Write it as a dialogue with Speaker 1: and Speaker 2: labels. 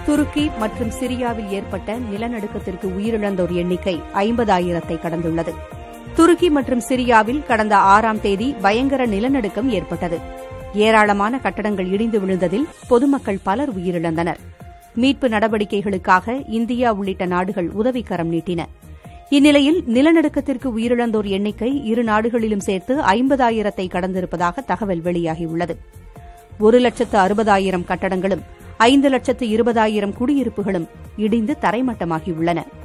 Speaker 1: துருக்கி மற்றும் சிரியாவில் ஏற்பட்ட நிலநடுக்கத்திற்கு உயிரிழந்தோர் எண்ணிக்கை 50,000-ஐ கடந்துள்ளது. துருக்கி மற்றும் சிரியாவில் கடந்த 6ஆம் தேதி பயங்கர நிலநடுக்கம் ஏற்பட்டது. ஏராளமான கட்டடங்கள் இடிந்து விழுந்ததில் பொதுமக்கள் பலர் உயிரிழந்தனர். மீட்பு நடவடிக்கைகளுக்காக இந்தியா உள்ளிட்ட நாடுகள் உதவிக்கரம் நீட்டின. இந்நிலையில் நிலநடுக்கத்திற்கு உயிரிழந்தோர் எண்ணிக்கை இரு நாடுகளிலும் சேர்த்து 50,000-ஐ கடந்திருப்பதாக தகவல் வெளியாகியுள்ளது. 1,60,000 கட்டடங்களும் 5,20,000 குடியிருப்புகளும் இடிந்து தரைமட்டமாகியுள்ளன.